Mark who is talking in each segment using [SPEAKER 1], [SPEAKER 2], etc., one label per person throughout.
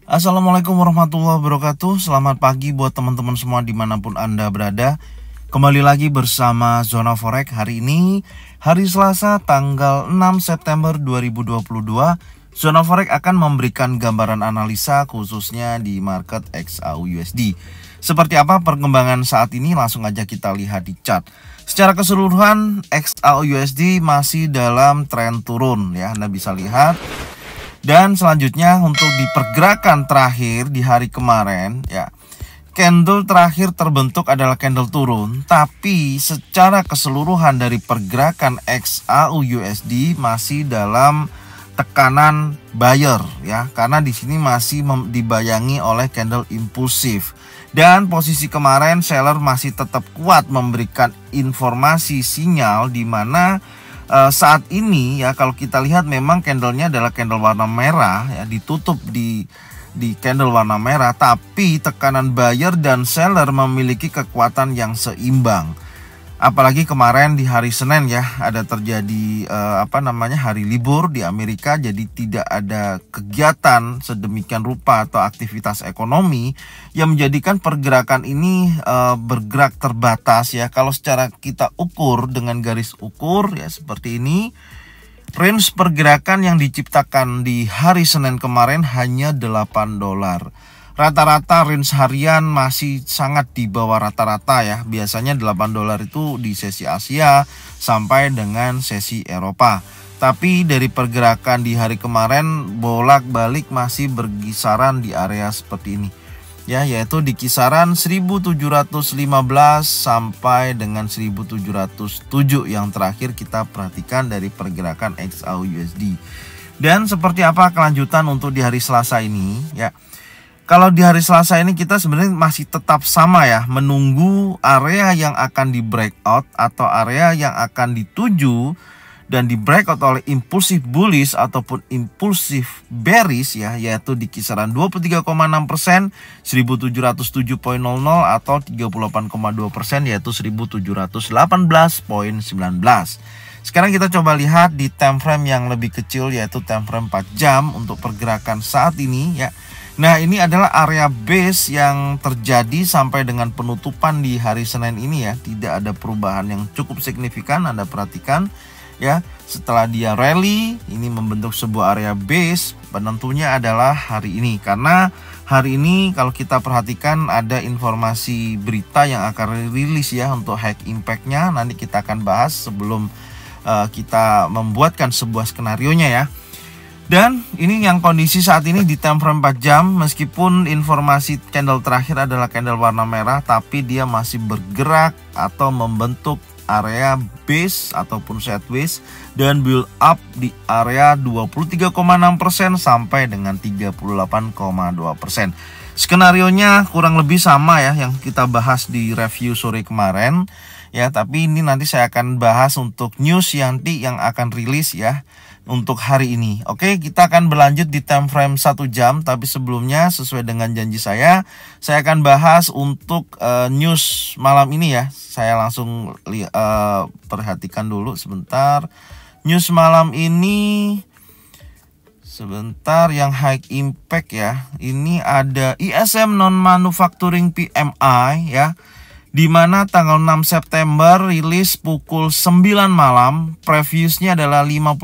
[SPEAKER 1] Assalamualaikum warahmatullahi wabarakatuh. Selamat pagi buat teman-teman semua dimanapun Anda berada. Kembali lagi bersama Zona Forex. Hari ini hari Selasa tanggal 6 September 2022. Zona Forex akan memberikan gambaran analisa khususnya di market XAU-USD. Seperti apa perkembangan saat ini, langsung aja kita lihat di chart. Secara keseluruhan XAU-USD masih dalam tren turun ya, Anda bisa lihat. Dan selanjutnya untuk di pergerakan terakhir di hari kemarin ya, candle terakhir terbentuk adalah candle turun, tapi secara keseluruhan dari pergerakan XAU-USD masih dalam tekanan buyer ya, karena di sini masih dibayangi oleh candle impulsif. Dan posisi kemarin seller masih tetap kuat memberikan informasi sinyal di mana saat ini ya, kalau kita lihat memang candlenya adalah candle warna merah ya, ditutup di candle warna merah, tapi tekanan buyer dan seller memiliki kekuatan yang seimbang. Apalagi kemarin di hari Senin ya, ada terjadi hari libur di Amerika, jadi tidak ada kegiatan sedemikian rupa atau aktivitas ekonomi yang menjadikan pergerakan ini bergerak terbatas ya. Kalau secara kita ukur dengan garis ukur ya seperti ini, range pergerakan yang diciptakan di hari Senin kemarin hanya $8. Rata-rata range harian masih sangat di bawah rata-rata ya. Biasanya $8 itu di sesi Asia sampai dengan sesi Eropa. Tapi dari pergerakan di hari kemarin bolak-balik masih berkisaran di area seperti ini ya, yaitu di kisaran 1715 sampai dengan 1707 yang terakhir kita perhatikan dari pergerakan XAU-USD. Dan seperti apa kelanjutan untuk di hari Selasa ini ya. Kalau di hari Selasa ini kita sebenarnya masih tetap sama ya, menunggu area yang akan di breakout atau area yang akan dituju dan di breakout oleh impulsif bullish ataupun impulsif bearish ya, yaitu di kisaran 23,6%, 1707.00 atau 38,2% yaitu 1718.19. Sekarang kita coba lihat di time frame yang lebih kecil, yaitu time frame 4 jam untuk pergerakan saat ini ya. Nah, ini adalah area base yang terjadi sampai dengan penutupan di hari Senin ini ya. Tidak ada perubahan yang cukup signifikan, Anda perhatikan ya. Setelah dia rally, ini membentuk sebuah area base. Penentunya adalah hari ini, karena hari ini kalau kita perhatikan ada informasi berita yang akan rilis ya untuk high impact-nya. Nanti kita akan bahas sebelum kita membuatkan sebuah skenario-nya ya. Dan ini yang kondisi saat ini di time frame 4 jam, meskipun informasi candle terakhir adalah candle warna merah, tapi dia masih bergerak atau membentuk area base ataupun sideways dan build up di area 23,6% sampai dengan 38,2%. Skenarionya kurang lebih sama ya yang kita bahas di review sore kemarin ya, tapi ini nanti saya akan bahas untuk news yang akan rilis ya untuk hari ini. Oke, kita akan berlanjut di time frame 1 jam, tapi sebelumnya sesuai dengan janji saya akan bahas untuk news malam ini ya. Saya langsung perhatikan dulu sebentar. News malam ini sebentar, yang high impact ya. Ini ada ISM non manufacturing PMI ya, di mana tanggal 6 September rilis pukul 9 malam, previousnya adalah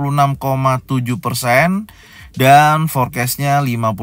[SPEAKER 1] 56,7% dan forecastnya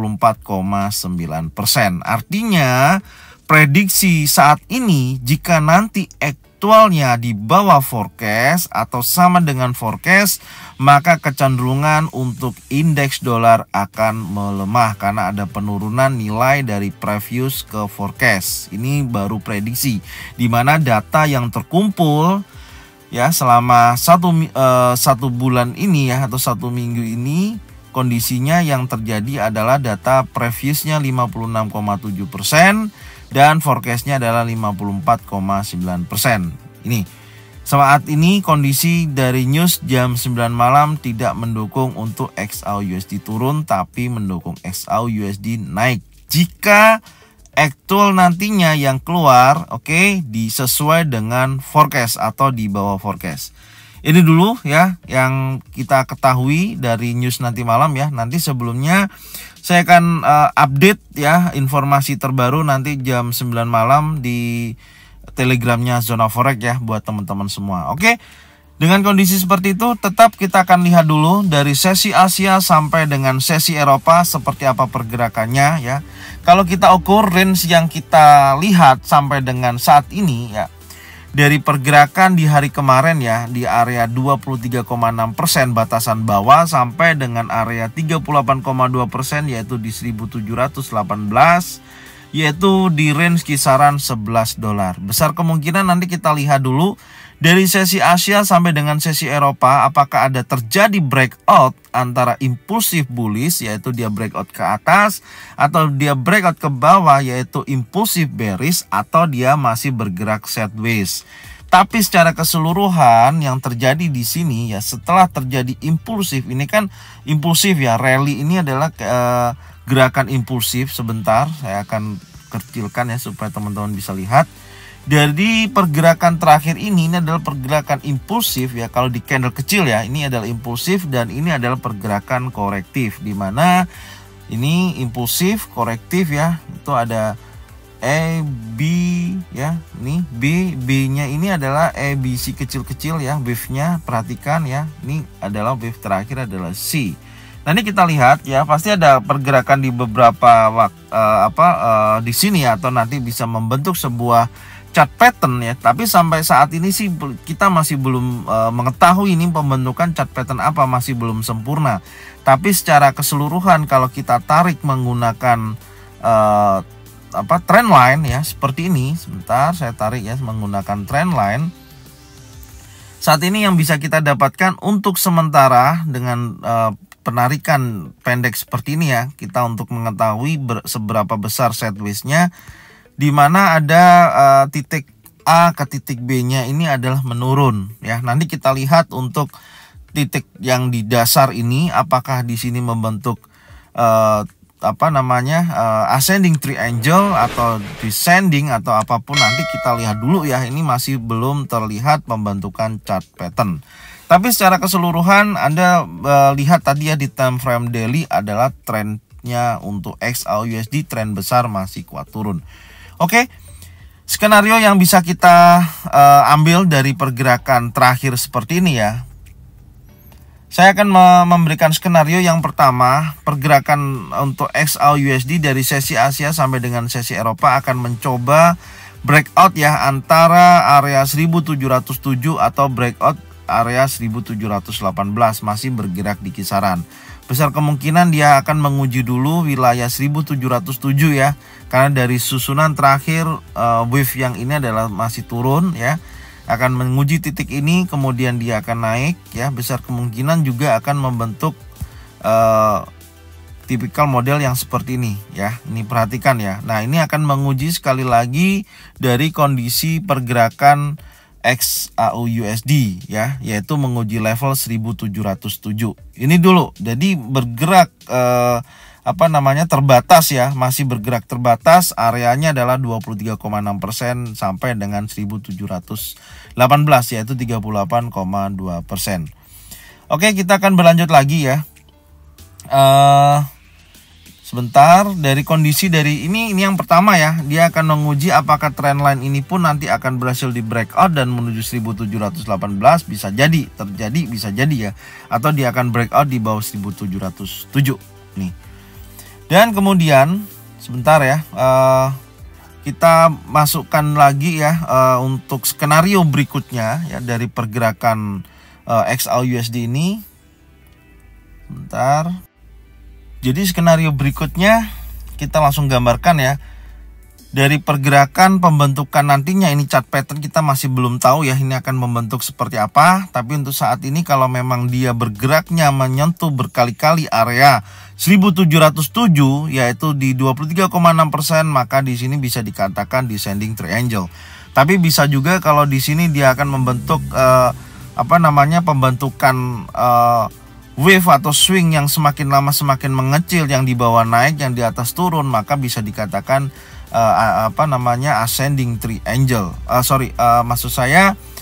[SPEAKER 1] 54,9%. Artinya prediksi saat ini jika nanti aktualnya di bawah forecast atau sama dengan forecast, maka kecenderungan untuk indeks dolar akan melemah karena ada penurunan nilai dari previous ke forecast. Ini baru prediksi, di mana data yang terkumpul ya selama satu bulan ini ya, atau 1 minggu ini, kondisinya yang terjadi adalah data previousnya 56,7% dan forecastnya adalah 54,9%. Ini saat ini kondisi dari news jam 9 malam tidak mendukung untuk XAU-USD turun, tapi mendukung XAU-USD naik jika aktual nantinya yang keluar disesuai dengan forecast atau di bawah forecast. Ini dulu ya yang kita ketahui dari news nanti malam ya. Nanti sebelumnya Saya akan update ya informasi terbaru nanti jam 9 malam di Telegramnya Zona Forex ya buat teman-teman semua. Oke. Dengan kondisi seperti itu, tetap kita akan lihat dulu dari sesi Asia sampai dengan sesi Eropa seperti apa pergerakannya ya. Kalau kita ukur range yang kita lihat sampai dengan saat ini ya, dari pergerakan di hari kemarin ya di area 23,6% batasan bawah sampai dengan area 38,2% yaitu di 1718, yaitu di range kisaran $11. Besar kemungkinan nanti kita lihat dulu dari sesi Asia sampai dengan sesi Eropa apakah ada terjadi breakout antara impulsif bullish yaitu dia breakout ke atas atau dia breakout ke bawah yaitu impulsif bearish atau dia masih bergerak sideways. Tapi secara keseluruhan yang terjadi di sini ya setelah terjadi impulsif, ini kan impulsif ya, rally ini adalah gerakan impulsif. Sebentar saya akan kecilkan ya supaya teman-teman bisa lihat. Dari pergerakan terakhir ini adalah pergerakan impulsif ya. Kalau di candle kecil ya, ini adalah impulsif dan ini adalah pergerakan korektif, di mana ini impulsif, korektif ya. Itu ada A, B ya. Ini B-nya ini adalah ABC kecil-kecil ya, wave-nya perhatikan ya. Ini adalah wave terakhir adalah C. Nanti kita lihat ya, pasti ada pergerakan di beberapa di sini ya, atau nanti bisa membentuk sebuah chart pattern ya. Tapi sampai saat ini sih kita masih belum mengetahui ini pembentukan chart pattern apa, masih belum sempurna. Tapi secara keseluruhan kalau kita tarik menggunakan trend line ya seperti ini. Sebentar saya tarik ya menggunakan trend line. Saat ini yang bisa kita dapatkan untuk sementara dengan penarikan pendek seperti ini ya, kita untuk mengetahui seberapa besar sideways-nya, di mana ada titik A ke titik B-nya ini adalah menurun ya. Nanti kita lihat untuk titik yang di dasar ini apakah di sini membentuk ascending triangle atau descending atau apapun, nanti kita lihat dulu ya. Ini masih belum terlihat pembentukan chart pattern. Tapi secara keseluruhan Anda lihat tadi ya di time frame daily adalah trennya untuk XAUUSD tren besar masih kuat turun. Oke, skenario yang bisa kita ambil dari pergerakan terakhir seperti ini ya. Saya akan memberikan skenario yang pertama, pergerakan untuk XAUUSD dari sesi Asia sampai dengan sesi Eropa akan mencoba breakout ya antara area 1707 atau breakout area 1718, masih bergerak di kisaran. Besar kemungkinan dia akan menguji dulu wilayah 1707 ya, karena dari susunan terakhir wave yang ini adalah masih turun ya, akan menguji titik ini kemudian dia akan naik ya. Besar kemungkinan juga akan membentuk tipikal model yang seperti ini ya. Ini perhatikan ya. Nah, ini akan menguji sekali lagi dari kondisi pergerakan XAUUSD ya, yaitu menguji level 1707. Ini dulu. Jadi bergerak terbatas ya, masih bergerak terbatas, areanya adalah 23,6% sampai dengan 1718 yaitu 38,2%. Oke, kita akan berlanjut lagi ya. Sebentar, dari kondisi dari ini yang pertama ya, dia akan menguji apakah trendline ini pun nanti akan berhasil di breakout dan menuju 1718, bisa jadi terjadi, bisa jadi ya, atau dia akan breakout di bawah 1707 nih. Dan kemudian sebentar ya, kita masukkan lagi ya untuk skenario berikutnya ya dari pergerakan XAUUSD ini. Sebentar. Jadi skenario berikutnya kita langsung gambarkan ya. Dari pergerakan pembentukan nantinya, ini chart pattern kita masih belum tahu ya ini akan membentuk seperti apa. Tapi untuk saat ini kalau memang dia bergeraknya menyentuh berkali-kali area 1707 yaitu di 23,6%, maka di sini bisa dikatakan descending triangle. Tapi bisa juga kalau di sini dia akan membentuk pembentukan wave atau swing yang semakin lama semakin mengecil, yang di bawah naik, yang di atas turun, maka bisa dikatakan ascending triangle. Maksud saya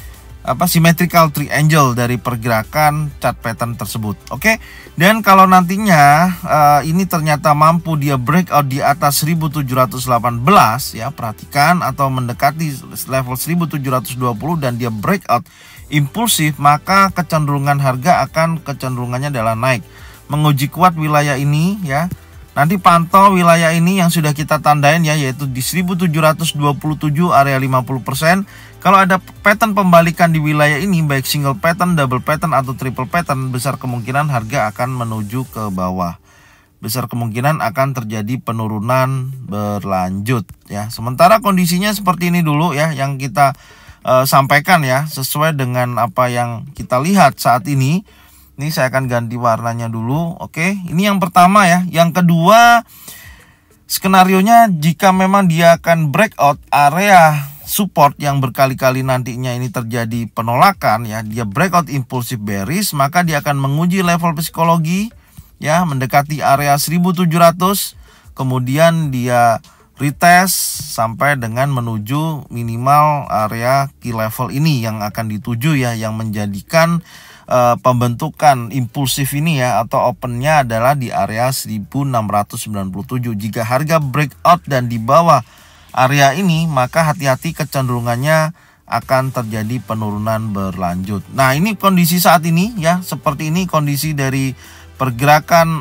[SPEAKER 1] symmetrical triangle dari pergerakan chart pattern tersebut. Oke. Dan kalau nantinya ini ternyata mampu dia breakout di atas 1718 ya, perhatikan, atau mendekati level 1720 dan dia breakout impulsif, maka kecenderungan harga akan kecenderungannya adalah naik, menguji kuat wilayah ini ya. Nanti pantau wilayah ini yang sudah kita tandain ya, yaitu di 1727 area 50%. Kalau ada pattern pembalikan di wilayah ini, baik single pattern, double pattern, atau triple pattern, besar kemungkinan harga akan menuju ke bawah. Besar kemungkinan akan terjadi penurunan berlanjut ya. Sementara kondisinya seperti ini dulu ya, yang kita sampaikan ya, sesuai dengan apa yang kita lihat saat ini. Ini saya akan ganti warnanya dulu. Oke, ini yang pertama ya. Yang kedua, skenarionya jika memang dia akan breakout area support yang berkali-kali nantinya ini terjadi penolakan ya, dia breakout impulsif bearish, maka dia akan menguji level psikologi ya, mendekati area 1700, kemudian dia retest sampai dengan menuju minimal area key level ini yang akan dituju ya, yang menjadikan pembentukan impulsif ini ya, atau opennya adalah di area 1697. Jika harga breakout dan di bawah area ini, maka hati-hati, kecenderungannya akan terjadi penurunan berlanjut. Nah, ini kondisi saat ini ya, seperti ini kondisi dari pergerakan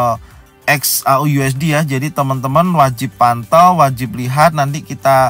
[SPEAKER 1] XAUUSD ya. Jadi teman-teman wajib pantau, wajib lihat. Nanti kita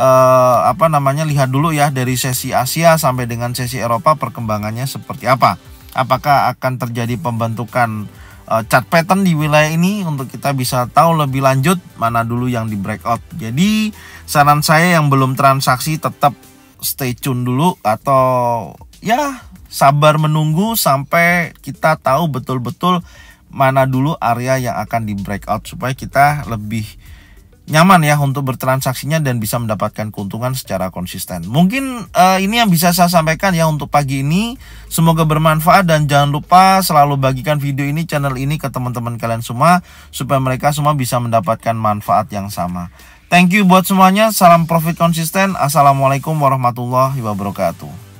[SPEAKER 1] lihat dulu ya dari sesi Asia sampai dengan sesi Eropa perkembangannya seperti apa. Apakah akan terjadi pembentukan chart pattern di wilayah ini, untuk kita bisa tahu lebih lanjut mana dulu yang di breakout. Jadi saran saya yang belum transaksi tetap stay tune dulu, atau ya sabar menunggu sampai kita tahu betul-betul mana dulu area yang akan di breakout, supaya kita lebih nyaman ya untuk bertransaksinya dan bisa mendapatkan keuntungan secara konsisten. Mungkin ini yang bisa saya sampaikan ya untuk pagi ini. Semoga bermanfaat, dan jangan lupa selalu bagikan video ini, channel ini ke teman-teman kalian semua, supaya mereka semua bisa mendapatkan manfaat yang sama. Thank you buat semuanya. Salam profit konsisten. Assalamualaikum warahmatullahi wabarakatuh.